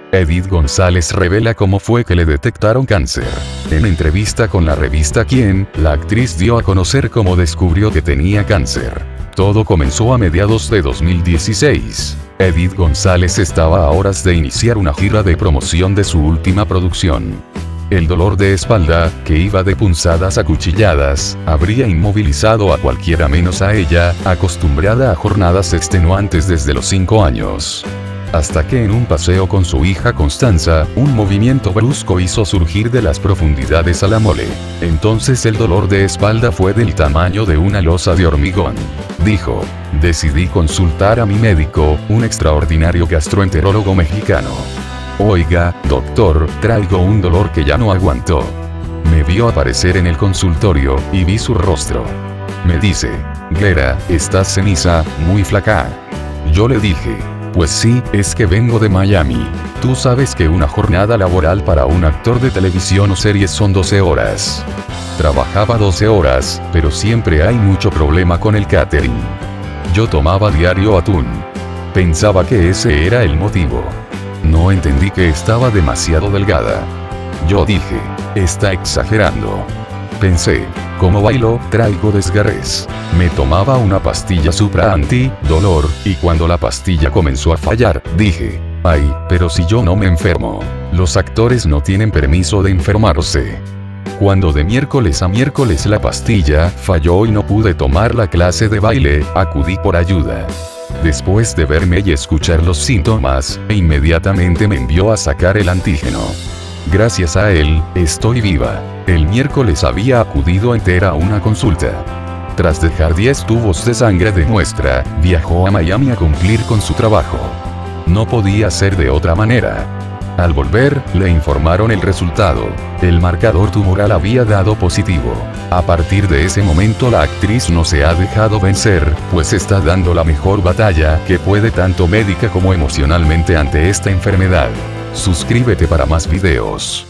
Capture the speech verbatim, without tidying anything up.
Edith González revela cómo fue que le detectaron cáncer. En entrevista con la revista Quién, la actriz dio a conocer cómo descubrió que tenía cáncer. Todo comenzó a mediados de dos mil dieciséis. Edith González estaba a horas de iniciar una gira de promoción de su última producción. El dolor de espalda, que iba de punzadas a cuchilladas, habría inmovilizado a cualquiera menos a ella, acostumbrada a jornadas extenuantes desde los cinco años. Hasta que en un paseo con su hija Constanza, un movimiento brusco hizo surgir de las profundidades a la mole. Entonces el dolor de espalda fue del tamaño de una losa de hormigón. Dijo: decidí consultar a mi médico, un extraordinario gastroenterólogo mexicano. Oiga, doctor, traigo un dolor que ya no aguantó. Me vio aparecer en el consultorio, y vi su rostro. Me dice: Glera, estás ceniza, muy flaca. Yo le dije: pues sí, es que vengo de Miami. Tú sabes que una jornada laboral para un actor de televisión o series son doce horas. Trabajaba doce horas, pero siempre hay mucho problema con el catering. Yo tomaba diario atún. Pensaba que ese era el motivo. No entendí que estaba demasiado delgada. Yo dije: está exagerando. Pensé: como bailo, traigo desgarres. Me tomaba una pastilla Supra anti-dolor, y cuando la pastilla comenzó a fallar, dije: ay, pero si yo no me enfermo. Los actores no tienen permiso de enfermarse. Cuando de miércoles a miércoles la pastilla falló y no pude tomar la clase de baile, acudí por ayuda. Después de verme y escuchar los síntomas, inmediatamente me envió a sacar el antígeno. Gracias a él, estoy viva. El miércoles había acudido entera a una consulta. Tras dejar diez tubos de sangre de muestra, viajó a Miami a cumplir con su trabajo. No podía ser de otra manera. Al volver, le informaron el resultado. El marcador tumoral había dado positivo. A partir de ese momento la actriz no se ha dejado vencer, pues está dando la mejor batalla que puede tanto médica como emocionalmente ante esta enfermedad. Suscríbete para más videos.